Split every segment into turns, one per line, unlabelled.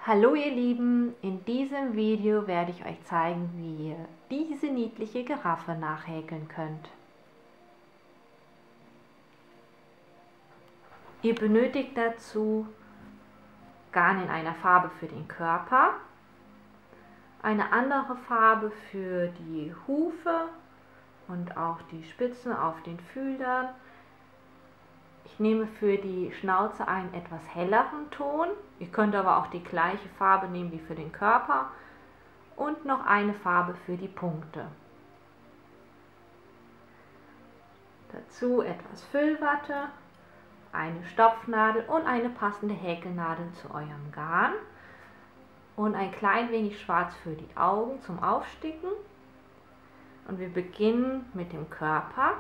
Hallo ihr Lieben, in diesem Video werde ich euch zeigen, wie ihr diese niedliche Giraffe nachhäkeln könnt. Ihr benötigt dazu Garn in einer Farbe für den Körper, eine andere Farbe für die Hufe und auch die Spitzen auf den Fühlern. Ich nehme für die Schnauze einen etwas helleren Ton. Ihr könnt aber auch die gleiche Farbe nehmen wie für den Körper. Und noch eine Farbe für die Punkte. Dazu etwas Füllwatte, eine Stopfnadel und eine passende Häkelnadel zu eurem Garn. Und ein klein wenig Schwarz für die Augen zum Aufsticken. Und wir beginnen mit dem Körper.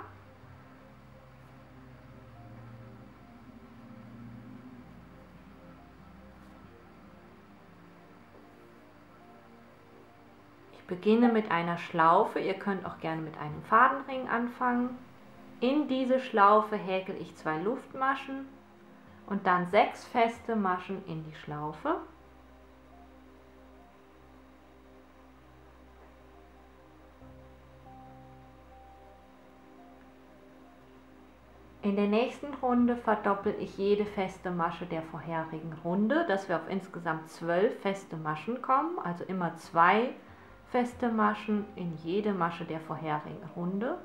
Ich beginne mit einer Schlaufe, ihr könnt auch gerne mit einem Fadenring anfangen. In diese Schlaufe häkel ich 2 Luftmaschen und dann 6 feste Maschen in die Schlaufe. In der nächsten Runde verdoppel ich jede feste Masche der vorherigen Runde, dass wir auf insgesamt 12 feste Maschen kommen, also immer 2 feste Maschen in jede Masche der vorherigen Runde.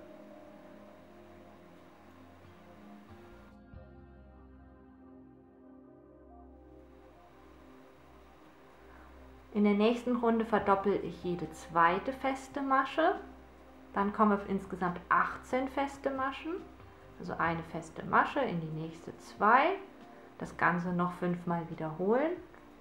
In der nächsten Runde verdoppel ich jede zweite feste Masche, dann kommen wir auf insgesamt 18 feste Maschen, also eine feste Masche in die nächste 2, das Ganze noch 5-mal wiederholen.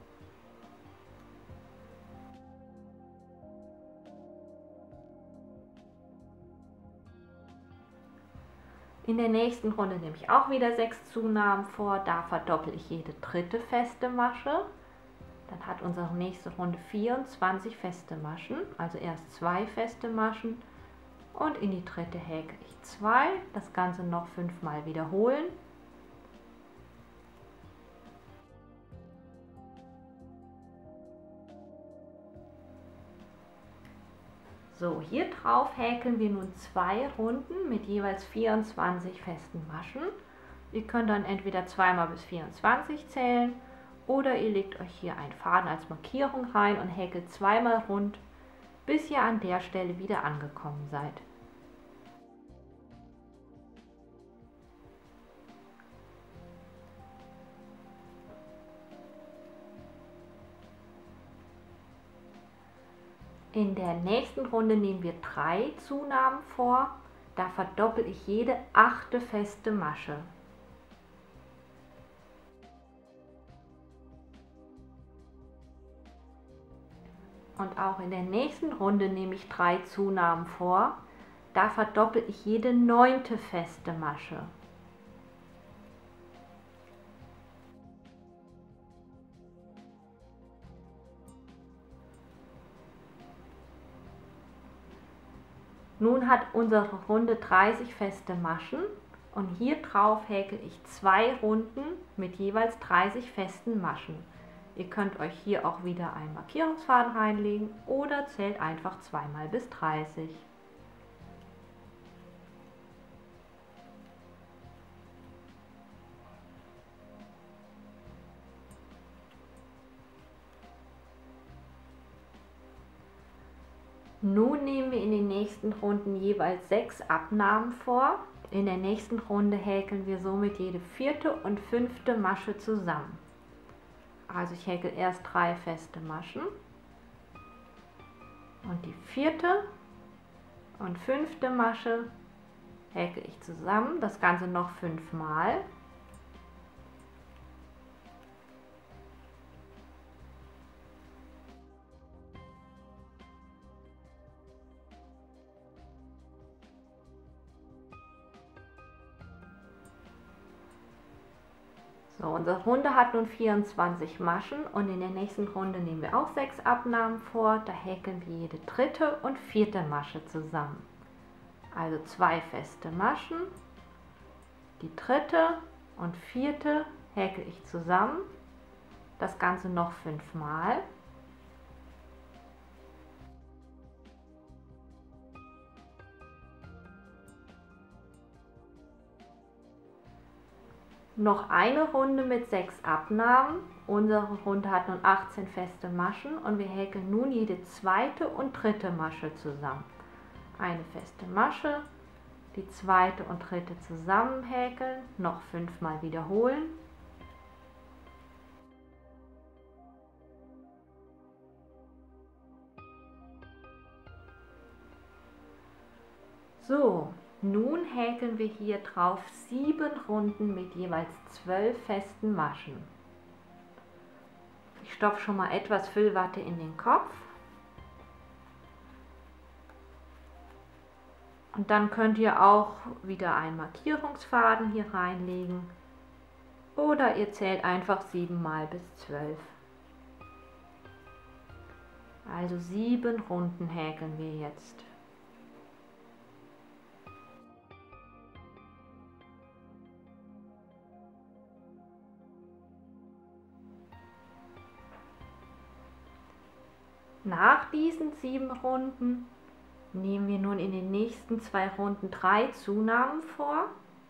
In der nächsten Runde nehme ich auch wieder 6 Zunahmen vor, da verdoppel ich jede dritte feste Masche. Dann hat unsere nächste Runde 24 feste Maschen, also erst 2 feste Maschen und in die dritte häkel ich 2, das Ganze noch 5-mal wiederholen. So, hier drauf häkeln wir nun 2 Runden mit jeweils 24 festen Maschen. Ihr könnt dann entweder 2-mal bis 24 zählen oder ihr legt euch hier einen Faden als Markierung rein und häkelt 2-mal rund, bis ihr an der Stelle wieder angekommen seid. In der nächsten Runde nehmen wir 3 Zunahmen vor, da verdoppel ich jede 8. feste Masche. Und auch in der nächsten Runde nehme ich 3 Zunahmen vor, da verdoppel ich jede 9. feste Masche. Nun hat unsere Runde 30 feste Maschen und hier drauf häkel ich 2 Runden mit jeweils 30 festen Maschen. Ihr könnt euch hier auch wieder einen Markierungsfaden reinlegen oder zählt einfach 2-mal bis 30. Nun nehmen wir in den nächsten Runden jeweils 6 Abnahmen vor. In der nächsten Runde häkeln wir somit jede 4. und 5. Masche zusammen. Also ich häkel erst 3 feste Maschen und die 4. und 5. Masche häkel ich zusammen, das Ganze noch 5-mal. So, unsere Runde hat nun 24 Maschen und in der nächsten Runde nehmen wir auch 6 Abnahmen vor. Da häkeln wir jede 3. und 4. Masche zusammen. Also 2 feste Maschen, die 3. und 4. häkel ich zusammen Das Ganze noch 5 Mal. Noch eine Runde mit 6 Abnahmen. Unsere Runde hat nun 18 feste Maschen und wir häkeln nun jede zweite und dritte Masche zusammen. Eine feste Masche, die zweite und dritte zusammen häkeln, noch 5 Mal wiederholen. So, nun häkeln wir hier drauf 7 Runden mit jeweils 12 festen Maschen. Ich stopfe schon mal etwas Füllwatte in den Kopf. Und dann könnt ihr auch wieder einen Markierungsfaden hier reinlegen. Oder ihr zählt einfach 7 mal bis 12. Also 7 Runden häkeln wir jetzt. Nach diesen 7 Runden nehmen wir nun in den nächsten 2 Runden 3 Zunahmen vor.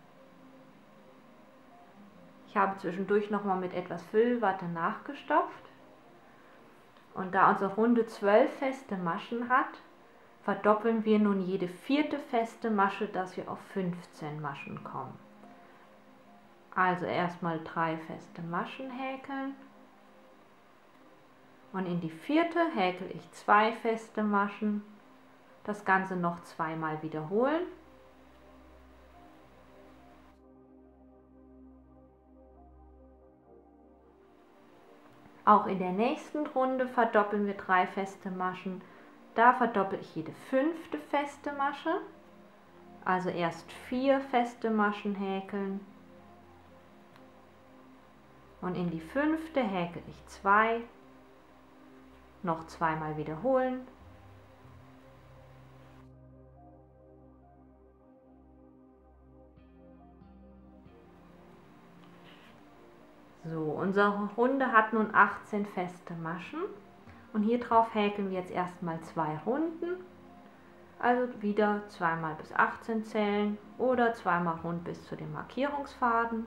Ich habe zwischendurch nochmal mit etwas Füllwatte nachgestopft. Und da unsere Runde 12 feste Maschen hat, verdoppeln wir nun jede 4. feste Masche, dass wir auf 15 Maschen kommen. Also erstmal 3 feste Maschen häkeln. Und in die 4. häkel ich 2 feste Maschen. Das Ganze noch 2 Mal wiederholen. Auch in der nächsten Runde verdoppeln wir 3 feste Maschen. Da verdoppel ich jede 5. feste Masche. Also erst 4 feste Maschen häkeln. Und in die 5. häkel ich 2. Noch 2 Mal wiederholen. So, unsere Runde hat nun 18 feste Maschen und hier drauf häkeln wir jetzt erstmal 2 Runden. Also wieder 2 mal bis 18 zählen oder 2 mal rund bis zu dem Markierungsfaden.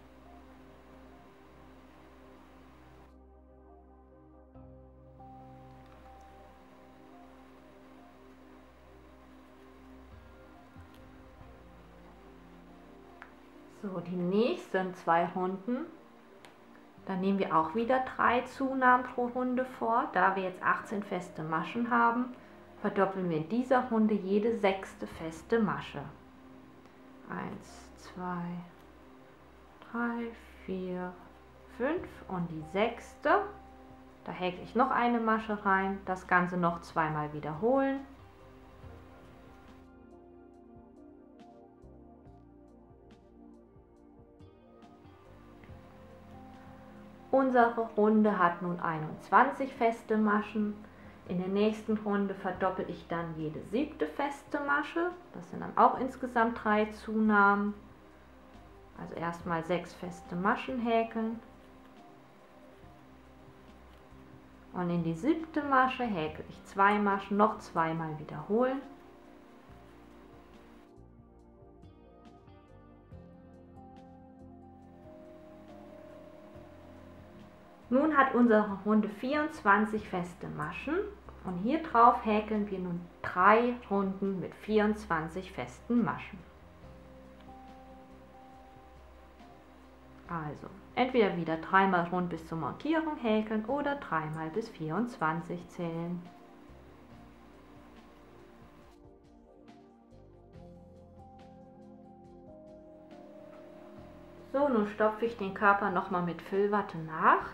So, die nächsten 2 Runden, dann nehmen wir auch wieder 3 Zunahmen pro Runde vor. Da wir jetzt 18 feste Maschen haben, verdoppeln wir in dieser Runde jede 6. feste Masche. 1, 2, 3, 4, 5 und die 6. Da häkel ich noch eine Masche rein, das Ganze noch 2 Mal wiederholen. Unsere Runde hat nun 21 feste Maschen. In der nächsten Runde verdoppel ich dann jede 7. feste Masche. Das sind dann auch insgesamt 3 Zunahmen. Also erstmal 6 feste Maschen häkeln. Und in die 7. Masche häkel ich 2 Maschen, noch 2 Mal wiederholen. Nun hat unsere Runde 24 feste Maschen und hier drauf häkeln wir nun 3 Runden mit 24 festen Maschen. Also entweder wieder 3 mal rund bis zur Markierung häkeln oder 3 mal bis 24 zählen. So, nun stopfe ich den Körper nochmal mit Füllwatte nach.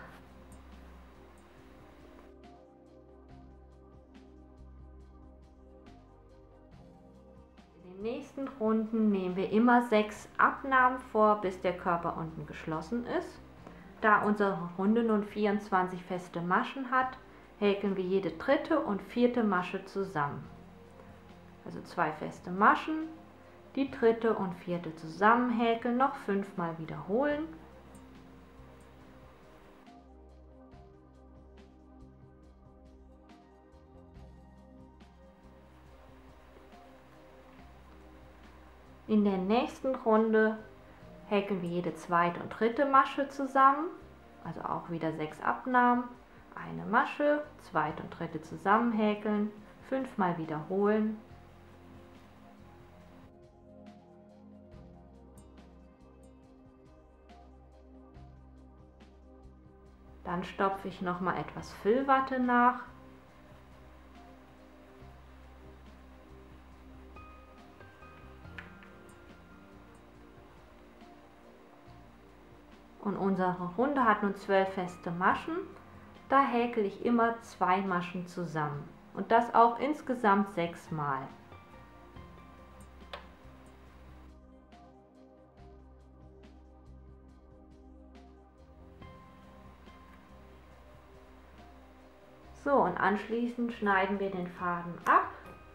In den nächsten Runden nehmen wir immer 6 Abnahmen vor, bis der Körper unten geschlossen ist. Da unsere Runde nun 24 feste Maschen hat, häkeln wir jede 3. und 4. Masche zusammen. Also 2 feste Maschen, die 3. und 4. zusammen häkeln, noch 5 Mal wiederholen. In der nächsten Runde häkeln wir jede zweite und dritte Masche zusammen, also auch wieder 6 Abnahmen, eine Masche, zweite und dritte zusammen häkeln, 5-mal wiederholen. Dann stopfe ich nochmal etwas Füllwatte nach. Und unsere Runde hat nun 12 feste Maschen. Da häkel ich immer 2 Maschen zusammen. Und das auch insgesamt 6 Mal. So, und anschließend schneiden wir den Faden ab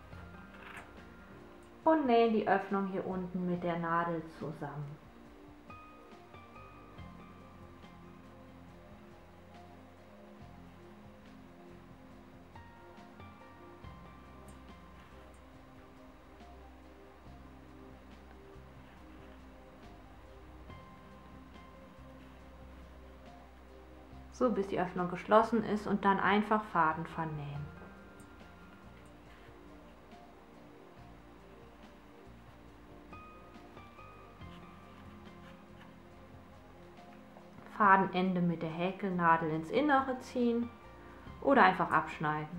und nähen die Öffnung hier unten mit der Nadel zusammen. So, bis die Öffnung geschlossen ist und dann einfach Faden vernähen. Fadenende mit der Häkelnadel ins Innere ziehen oder einfach abschneiden.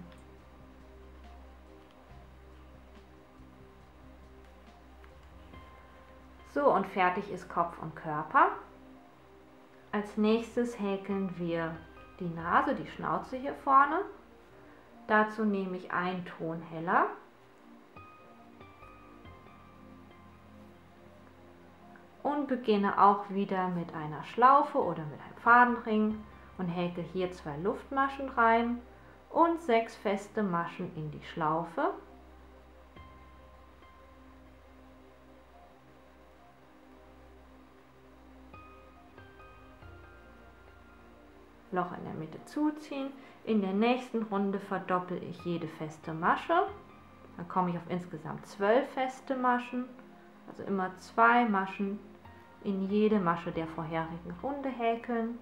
So, und fertig ist Kopf und Körper. Als nächstes häkeln wir die Nase, die Schnauze hier vorne. Dazu nehme ich einen Ton heller und beginne auch wieder mit einer Schlaufe oder mit einem Fadenring und häkel hier 2 Luftmaschen rein und 6 feste Maschen in die Schlaufe. Loch in der Mitte zuziehen. In der nächsten Runde verdoppel ich jede feste Masche. Dann komme ich auf insgesamt 12 feste Maschen. Also immer 2 Maschen in jede Masche der vorherigen Runde häkeln.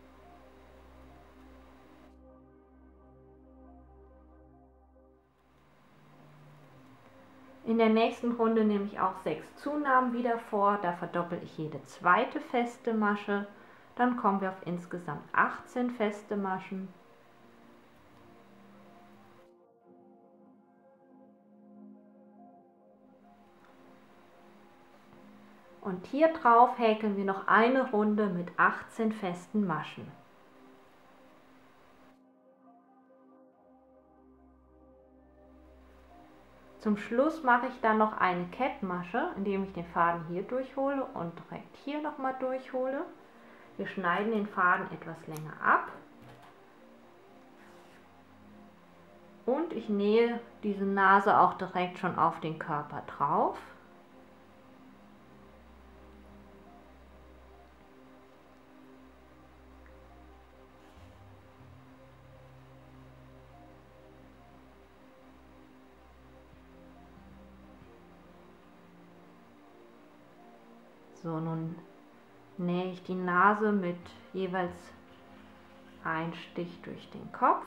In der nächsten Runde nehme ich auch 6 Zunahmen wieder vor. Da verdoppel ich jede zweite feste Masche. Dann kommen wir auf insgesamt 18 feste Maschen. Und hier drauf häkeln wir noch eine Runde mit 18 festen Maschen. Zum Schluss mache ich dann noch eine Kettmasche, indem ich den Faden hier durchhole und direkt hier nochmal durchhole. Wir schneiden den Faden etwas länger ab und ich nähe diese Nase auch direkt schon auf den Körper drauf. So, nun nähe ich die Nase mit jeweils ein Stich durch den Kopf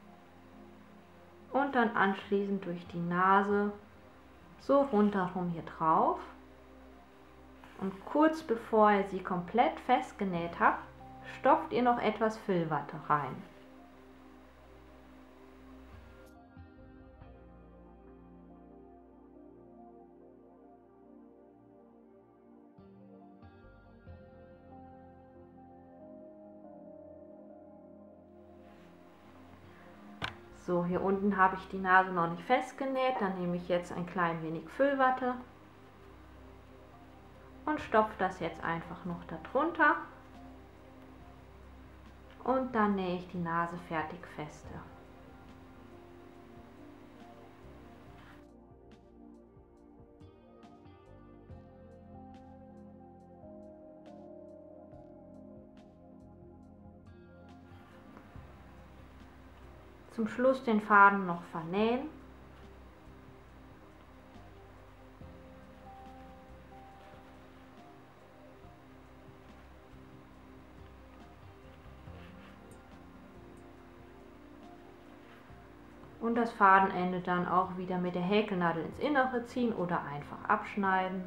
und dann anschließend durch die Nase so rundherum hier drauf. Und kurz bevor ihr sie komplett festgenäht habt, stopft ihr noch etwas Füllwatte rein. So, hier unten habe ich die Nase noch nicht festgenäht, dann nehme ich jetzt ein klein wenig Füllwatte und stopfe das jetzt einfach noch darunter und dann nähe ich die Nase fertig feste. Zum Schluss den Faden noch vernähen. und das Fadenende dann auch wieder mit der Häkelnadel ins Innere ziehen oder einfach abschneiden.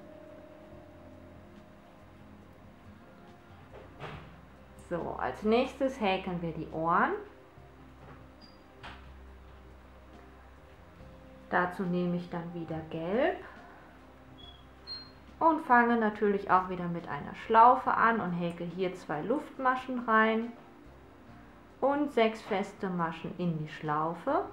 So, als nächstes häkeln wir die Ohren. Dazu nehme ich dann wieder Gelb und fange natürlich auch wieder mit einer Schlaufe an und häkel hier 2 Luftmaschen rein und 6 feste Maschen in die Schlaufe.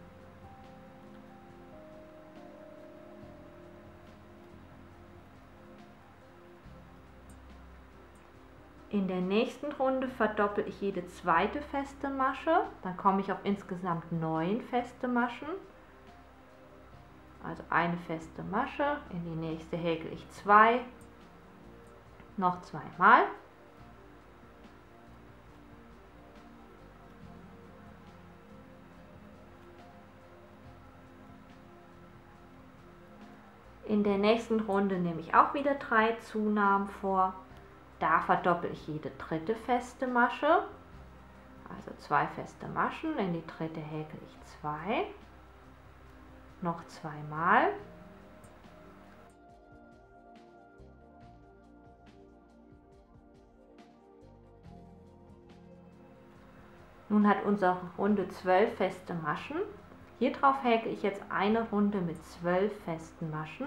In der nächsten Runde verdoppel ich jede zweite feste Masche, dann komme ich auf insgesamt 9 feste Maschen. Also eine feste Masche, in die nächste häkel ich 2, noch 2 Mal. In der nächsten Runde nehme ich auch wieder 3 Zunahmen vor. Da verdoppel ich jede dritte feste Masche, also 2 feste Maschen, in die dritte häkel ich 2. Noch 2 Mal. Nun hat unsere Runde 12 feste Maschen. Hier drauf häkel ich jetzt eine Runde mit 12 festen Maschen.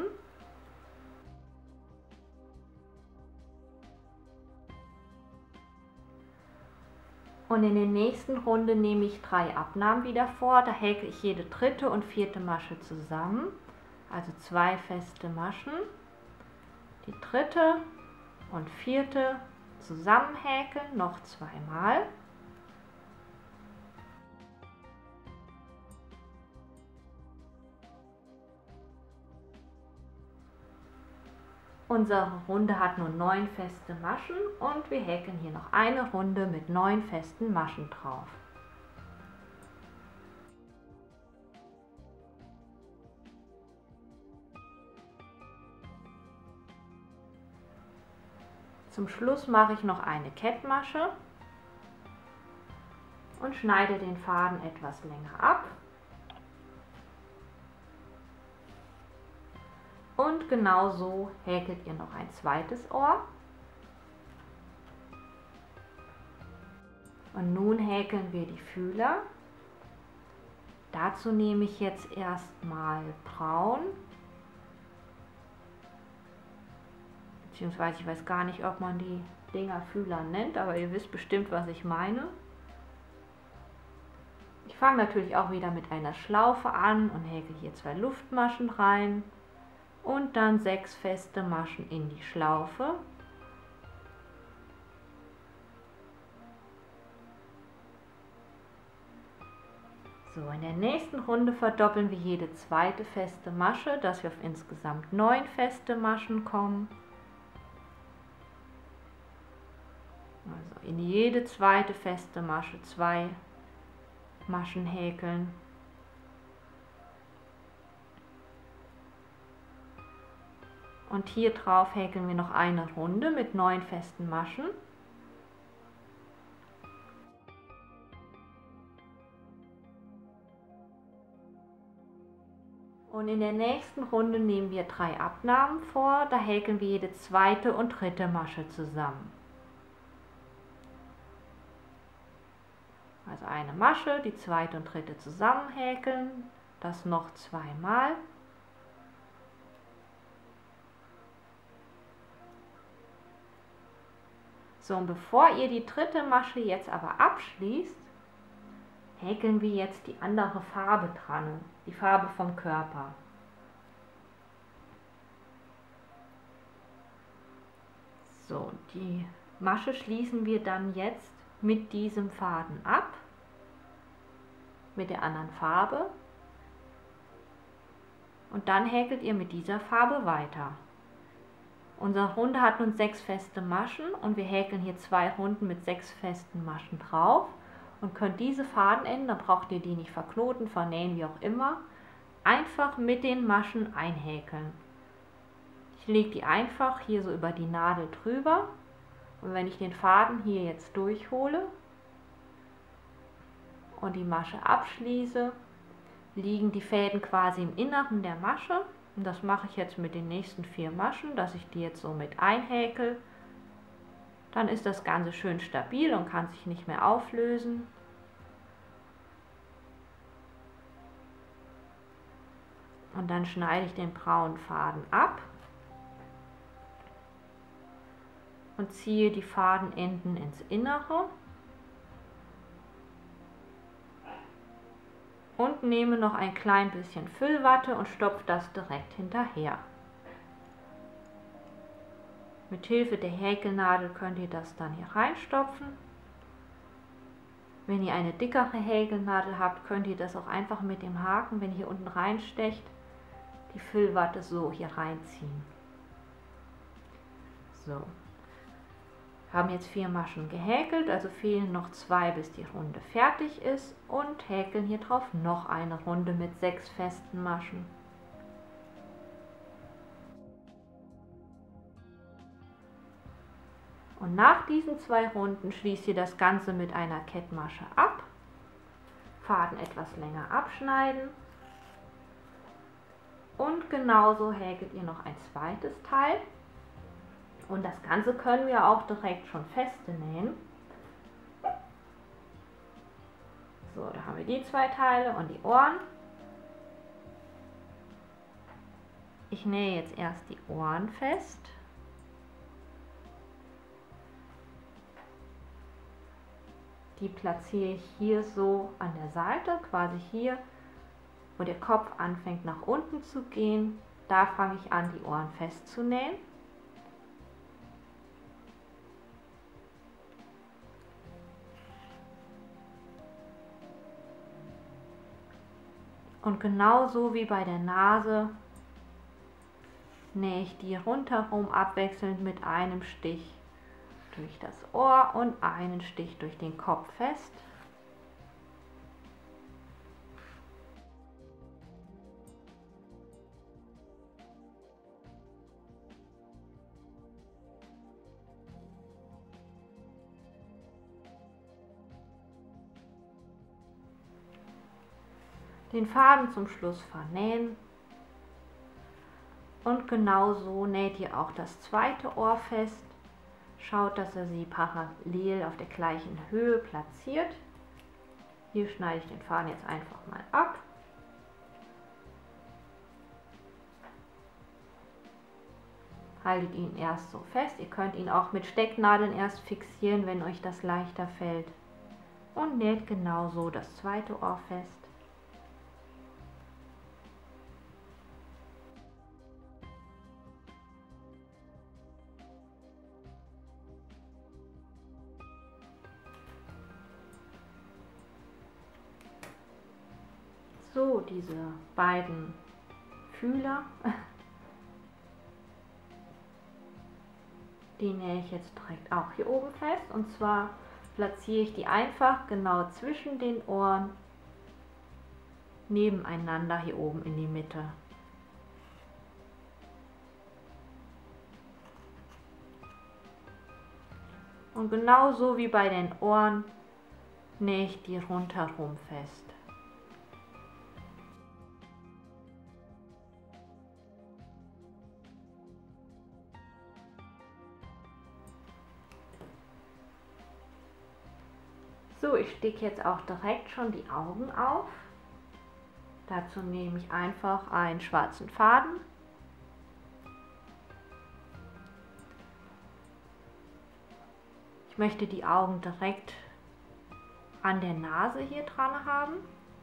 Und in der nächsten Runde nehme ich 3 Abnahmen wieder vor. Da häkel ich jede dritte und vierte Masche zusammen. Also 2 feste Maschen. Die dritte und vierte zusammen häkeln, noch 2 Mal. Unsere Runde hat nur 9 feste Maschen und wir häkeln hier noch eine Runde mit 9 festen Maschen drauf. Zum Schluss mache ich noch eine Kettmasche und schneide den Faden etwas länger ab. Und genau so häkelt ihr noch ein zweites Ohr. Und nun häkeln wir die Fühler. Dazu nehme ich jetzt erstmal braun. Beziehungsweise ich weiß gar nicht, ob man die Dinger Fühler nennt, aber ihr wisst bestimmt, was ich meine. Ich fange natürlich auch wieder mit einer Schlaufe an und häkel hier 2 Luftmaschen rein. Und dann 6 feste Maschen in die Schlaufe. So, in der nächsten Runde verdoppeln wir jede zweite feste Masche, dass wir auf insgesamt 9 feste Maschen kommen. Also in jede zweite feste Masche 2 Maschen häkeln. Und hier drauf häkeln wir noch eine Runde mit 9 festen Maschen. Und in der nächsten Runde nehmen wir 3 Abnahmen vor, da häkeln wir jede zweite und dritte Masche zusammen. Also eine Masche, die zweite und dritte zusammen häkeln, das noch 2 Mal. So, und bevor ihr die dritte Masche jetzt aber abschließt, häkeln wir jetzt die andere Farbe dran, die Farbe vom Körper. So, die Masche schließen wir dann jetzt mit diesem Faden ab, mit der anderen Farbe. Und dann häkelt ihr mit dieser Farbe weiter. Unsere Runde hat nun 6 feste Maschen und wir häkeln hier 2 Runden mit 6 festen Maschen drauf und könnt diese Fadenenden, dann braucht ihr die nicht verknoten, vernähen, wie auch immer, einfach mit den Maschen einhäkeln. Ich lege die einfach hier so über die Nadel drüber und wenn ich den Faden hier jetzt durchhole und die Masche abschließe, liegen die Fäden quasi im Inneren der Masche. Und das mache ich jetzt mit den nächsten 4 Maschen, dass ich die jetzt so mit einhäkel. Dann ist das Ganze schön stabil und kann sich nicht mehr auflösen. Und dann schneide ich den braunen Faden ab und ziehe die Fadenenden ins Innere und nehme noch ein klein bisschen Füllwatte und stopfe das direkt hinterher. Mit Hilfe der Häkelnadel könnt ihr das dann hier reinstopfen. Wenn ihr eine dickere Häkelnadel habt, könnt ihr das auch einfach mit dem Haken, wenn ihr hier unten reinstecht, die Füllwatte so hier reinziehen. So. Haben jetzt 4 Maschen gehäkelt, also fehlen noch 2, bis die Runde fertig ist, und häkeln hier drauf noch eine Runde mit 6 festen Maschen. Und nach diesen 2 Runden schließt ihr das Ganze mit einer Kettmasche ab, Faden etwas länger abschneiden und genauso häkelt ihr noch ein zweites Teil. Und das Ganze können wir auch direkt schon feste nähen. So, da haben wir die 2 Teile und die Ohren. Ich nähe jetzt erst die Ohren fest. Die platziere ich hier so an der Seite, quasi hier, wo der Kopf anfängt nach unten zu gehen. Da fange ich an, die Ohren festzunähen. Und genauso wie bei der Nase nähe ich die rundherum abwechselnd mit einem Stich durch das Ohr und einen Stich durch den Kopf fest. Den Faden zum Schluss vernähen und genauso näht ihr auch das zweite Ohr fest. Schaut, dass ihr sie parallel auf der gleichen Höhe platziert. Hier schneide ich den Faden jetzt einfach mal ab. Haltet ihn erst so fest. Ihr könnt ihn auch mit Stecknadeln erst fixieren, wenn euch das leichter fällt. Und näht genauso das zweite Ohr fest. So, diese beiden Fühler, die nähe ich jetzt direkt auch hier oben fest. Und zwar platziere ich die einfach genau zwischen den Ohren nebeneinander hier oben in die Mitte. Und genauso wie bei den Ohren nähe ich die rundherum fest. So, ich sticke jetzt auch direkt schon die Augen auf. Dazu nehme ich einfach einen schwarzen Faden. Ich möchte die Augen direkt an der Nase hier dran haben.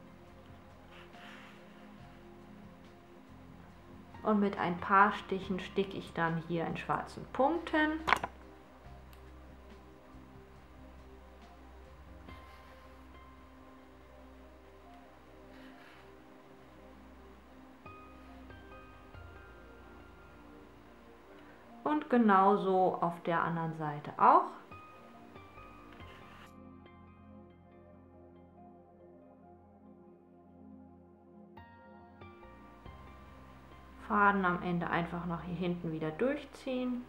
Und mit ein paar Stichen sticke ich dann hier einen schwarzen Punkt hin. Und genauso auf der anderen Seite auch. Faden am Ende einfach noch hier hinten wieder durchziehen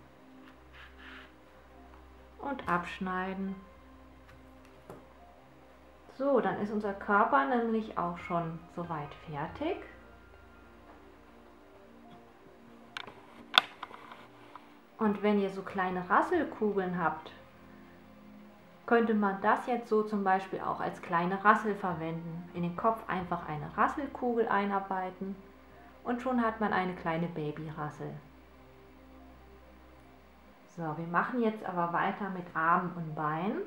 und abschneiden. So, dann ist unser Körper nämlich auch schon soweit fertig. Und wenn ihr so kleine Rasselkugeln habt, könnte man das jetzt so zum Beispiel auch als kleine Rassel verwenden. In den Kopf einfach eine Rasselkugel einarbeiten und schon hat man eine kleine Babyrassel. So, wir machen jetzt aber weiter mit Armen und Beinen.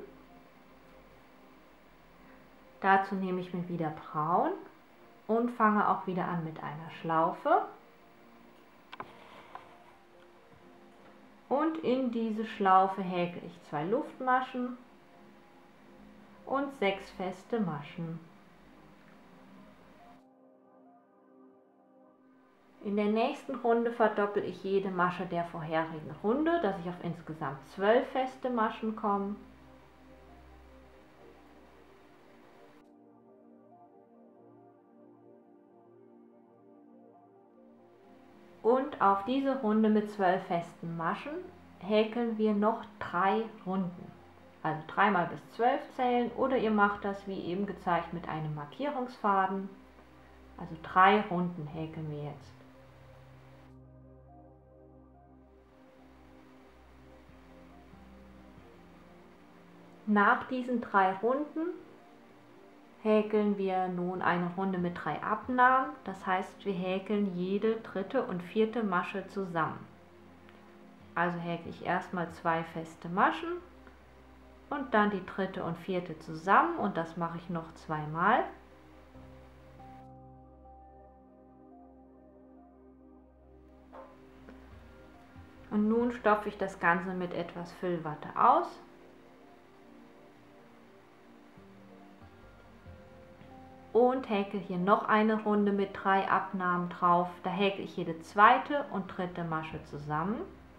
Dazu nehme ich mir wieder Braun und fange auch wieder an mit einer Schlaufe. Und in diese Schlaufe häkel ich 2 Luftmaschen und 6 feste Maschen. In der nächsten Runde verdoppel ich jede Masche der vorherigen Runde, dass ich auf insgesamt 12 feste Maschen komme. Und auf diese Runde mit 12 festen Maschen häkeln wir noch 3 Runden. Also 3 mal bis 12 zählen oder ihr macht das wie eben gezeigt mit einem Markierungsfaden. Also 3 Runden häkeln wir jetzt. Nach diesen 3 Runden häkeln wir nun eine Runde mit 3 Abnahmen, das heißt wir häkeln jede dritte und vierte Masche zusammen. Also häkle ich erstmal 2 feste Maschen und dann die dritte und vierte zusammen und das mache ich noch 2 Mal. Und nun stopfe ich das Ganze mit etwas Füllwatte aus. Und häkel hier noch eine Runde mit 3 Abnahmen drauf. Da häkel ich jede zweite und dritte Masche zusammen.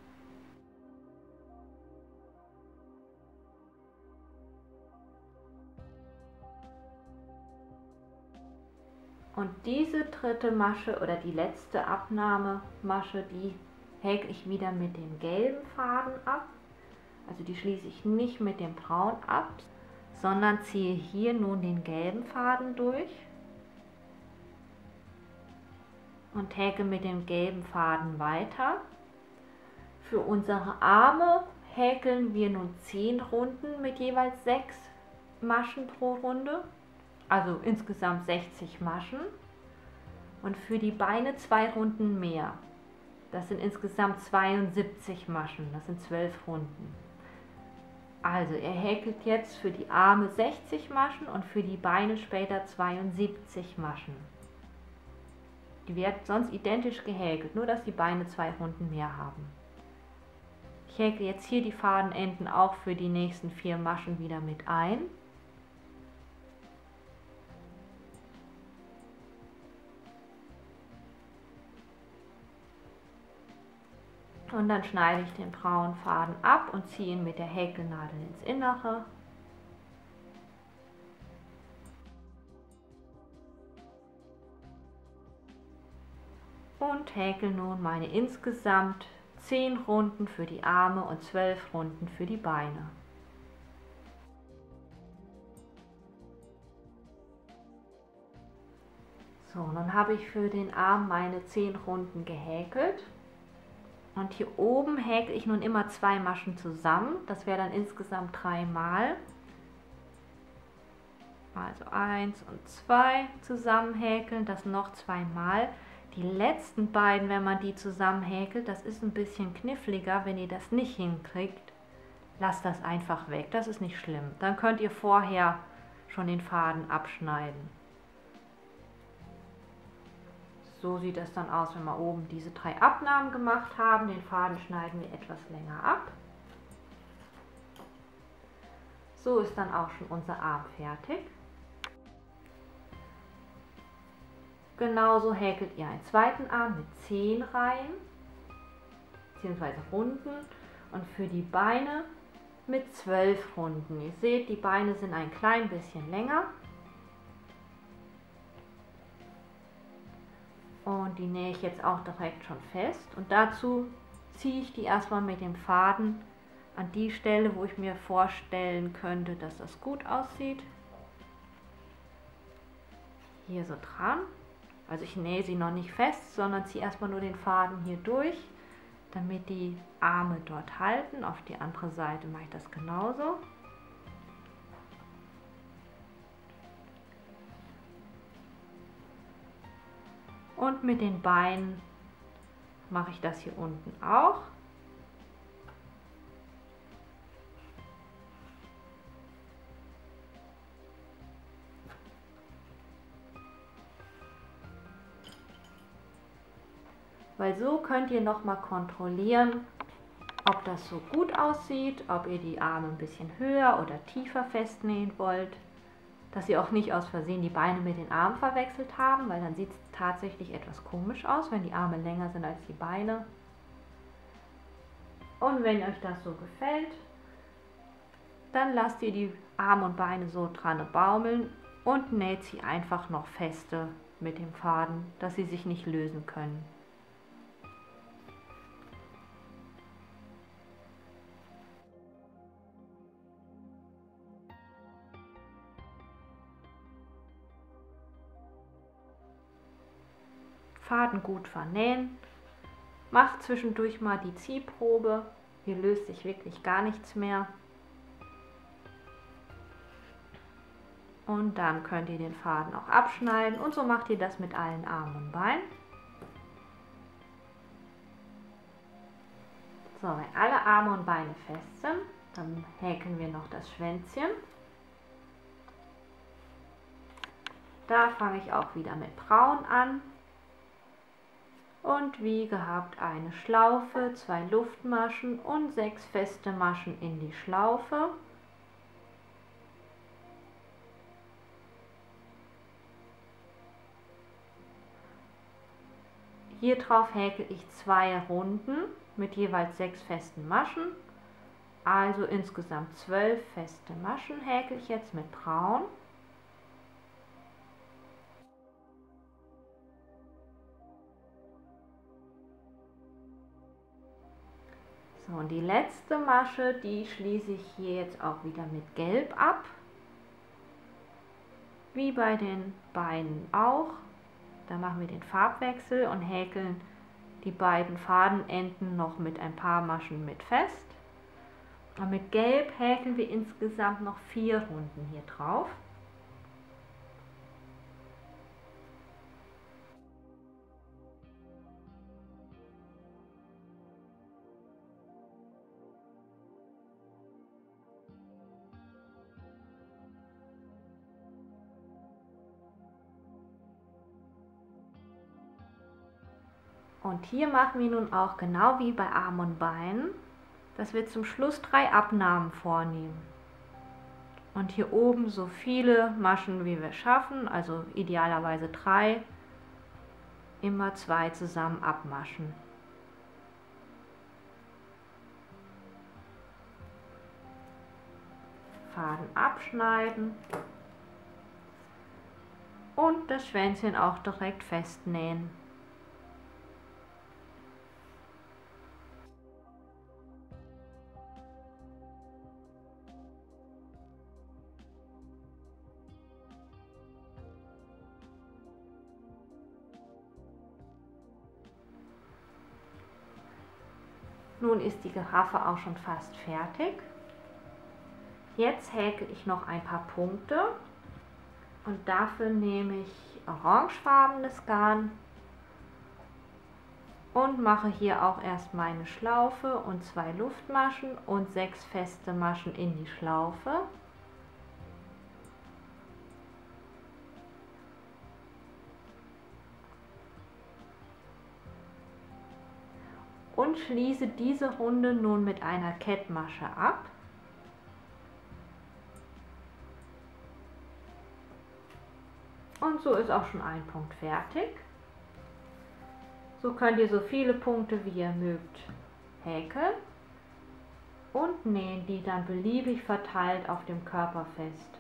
Und diese dritte Masche oder die letzte Abnahmemasche, die häkel ich wieder mit dem gelben Faden ab. Also die schließe ich nicht mit dem Braun ab, sondern ziehe hier nun den gelben Faden durch und häkel mit dem gelben Faden weiter. Für unsere Arme häkeln wir nun 10 Runden mit jeweils 6 Maschen pro Runde, also insgesamt 60 Maschen. Und für die Beine 2 Runden mehr. Das sind insgesamt 72 Maschen, das sind 12 Runden. Also ihr häkelt jetzt für die Arme 60 Maschen und für die Beine später 72 Maschen. Die werden sonst identisch gehäkelt, nur dass die Beine 2 Runden mehr haben. Ich häkle jetzt hier die Fadenenden auch für die nächsten 4 Maschen wieder mit ein. Und dann schneide ich den braunen Faden ab und ziehe ihn mit der Häkelnadel ins Innere. Und häkel nun meine insgesamt 10 Runden für die Arme und 12 Runden für die Beine. So, nun habe ich für den Arm meine 10 Runden gehäkelt. Und hier oben häkle ich nun immer 2 Maschen zusammen. Das wäre dann insgesamt 3 Mal. Also 1 und 2 zusammen häkeln, das noch 2 Mal. Die letzten beiden, wenn man die zusammen häkelt, das ist ein bisschen kniffliger. Wenn ihr das nicht hinkriegt, lasst das einfach weg. Das ist nicht schlimm. Dann könnt ihr vorher schon den Faden abschneiden. So sieht es dann aus, wenn wir oben diese 3 Abnahmen gemacht haben. Den Faden schneiden wir etwas länger ab. So ist dann auch schon unser Arm fertig. Genauso häkelt ihr einen zweiten Arm mit 10 Reihen bzw. Runden und für die Beine mit 12 Runden. Ihr seht, die Beine sind ein klein bisschen länger. Und die nähe ich jetzt auch direkt schon fest. Und dazu ziehe ich die erstmal mit dem Faden an die Stelle, wo ich mir vorstellen könnte, dass das gut aussieht. hier so dran. Also ich nähe sie noch nicht fest, sondern ziehe erstmal nur den Faden hier durch, damit die Arme dort halten. Auf die andere Seite mache ich das genauso. Und mit den Beinen mache ich das hier unten auch. Weil so könnt ihr noch mal kontrollieren, ob das so gut aussieht, ob ihr die Arme ein bisschen höher oder tiefer festnähen wollt, dass ihr auch nicht aus Versehen die Beine mit den Armen verwechselt haben, weil dann sieht es tatsächlich etwas komisch aus, wenn die Arme länger sind als die Beine. Und wenn euch das so gefällt, dann lasst ihr die Arme und Beine so dran baumeln und näht sie einfach noch feste mit dem Faden, dass sie sich nicht lösen können. Faden gut vernähen, macht zwischendurch mal die Ziehprobe, hier löst sich wirklich gar nichts mehr. Und dann könnt ihr den Faden auch abschneiden und so macht ihr das mit allen Armen und Beinen. So, wenn alle Arme und Beine fest sind, dann häkeln wir noch das Schwänzchen. Da fange ich auch wieder mit Braun an. Und wie gehabt eine Schlaufe, 2 Luftmaschen und 6 feste Maschen in die Schlaufe. Hier drauf häkel ich 2 Runden mit jeweils 6 festen Maschen. Also insgesamt 12 feste Maschen häkel ich jetzt mit Braun. So, und die letzte Masche, die schließe ich hier jetzt auch wieder mit Gelb ab. Wie bei den Beinen auch. Da machen wir den Farbwechsel und häkeln die beiden Fadenenden noch mit ein paar Maschen mit fest. Und mit Gelb häkeln wir insgesamt noch 4 Runden hier drauf. Und hier machen wir nun auch genau wie bei Armen und Beinen, dass wir zum Schluss 3 Abnahmen vornehmen. Und hier oben so viele Maschen wie wir schaffen, also idealerweise 3, immer 2 zusammen abmaschen. Faden abschneiden und das Schwänzchen auch direkt festnähen. Nun ist die Giraffe auch schon fast fertig. Jetzt häkel ich noch ein paar Punkte und dafür nehme ich orangefarbenes Garn und mache hier auch erst meine Schlaufe und 2 Luftmaschen und 6 feste Maschen in die Schlaufe. Und schließe diese Runde nun mit einer Kettmasche ab. Und so ist auch schon ein Punkt fertig. So könnt ihr so viele Punkte wie ihr mögt häkeln und nähen die dann beliebig verteilt auf dem Körper fest.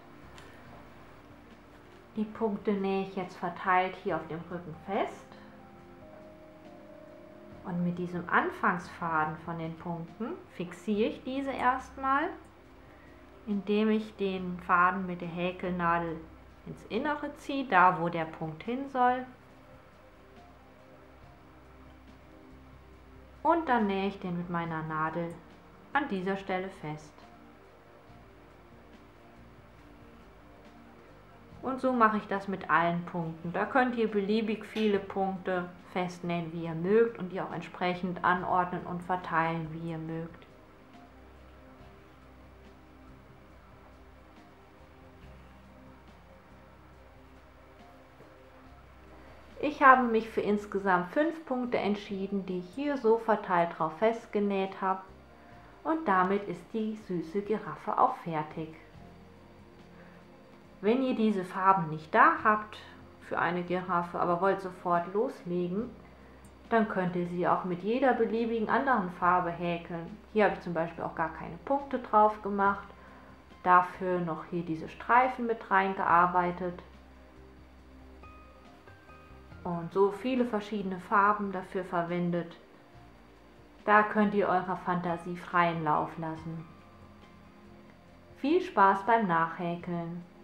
Die Punkte nähe ich jetzt verteilt hier auf dem Rücken fest. Und mit diesem Anfangsfaden von den Punkten fixiere ich diese erstmal, indem ich den Faden mit der Häkelnadel ins Innere ziehe, da wo der Punkt hin soll. Und dann nähe ich den mit meiner Nadel an dieser Stelle fest. Und so mache ich das mit allen Punkten. Da könnt ihr beliebig viele Punkte festnähen, wie ihr mögt, und die auch entsprechend anordnen und verteilen, wie ihr mögt. Ich habe mich für insgesamt 5 Punkte entschieden, die ich hier so verteilt drauf festgenäht habe. Und damit ist die süße Giraffe auch fertig. Wenn ihr diese Farben nicht da habt für eine Giraffe, aber wollt sofort loslegen, dann könnt ihr sie auch mit jeder beliebigen anderen Farbe häkeln. Hier habe ich zum Beispiel auch gar keine Punkte drauf gemacht, dafür noch hier diese Streifen mit reingearbeitet und so viele verschiedene Farben dafür verwendet. Da könnt ihr eurer Fantasie freien Lauf lassen. Viel Spaß beim Nachhäkeln!